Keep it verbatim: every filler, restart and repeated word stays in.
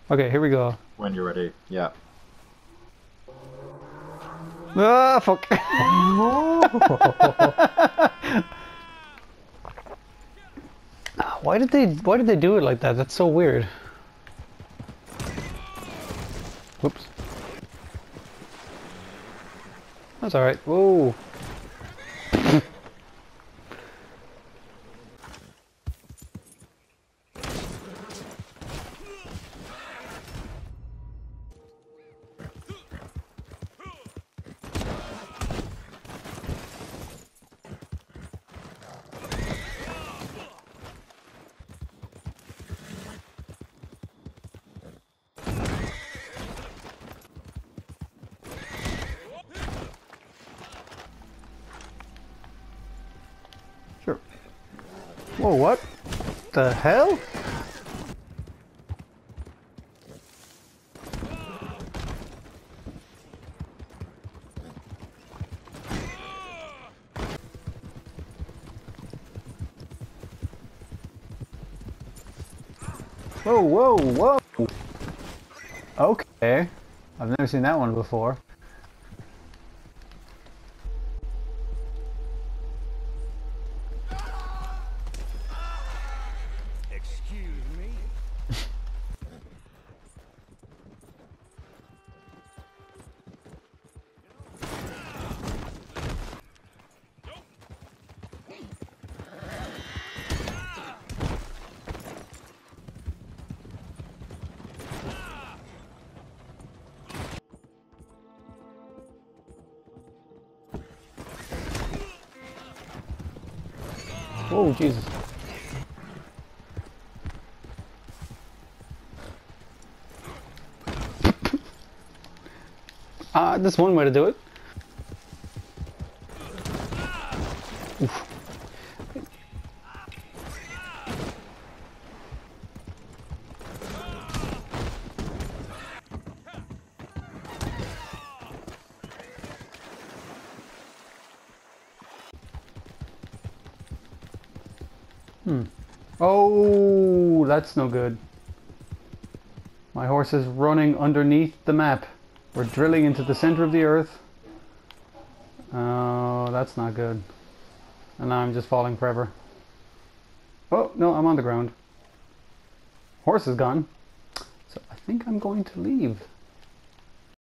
Okay, here we go. When you're ready. Yeah. Ah, fuck. Why did they why did they do it like that? That's so weird. Whoops. That's alright. Whoa. Sure. Whoa, what the hell? Whoa, whoa, whoa! Okay. I've never seen that one before. Excuse me? Whoa, Jesus. Ah, uh, that's one way to do it. Oof. Hmm. Oh, that's no good. My horse is running underneath the map. We're drilling into the center of the earth. Oh, that's not good. And now I'm just falling forever. Oh, no, I'm on the ground. Horse is gone. So I think I'm going to leave.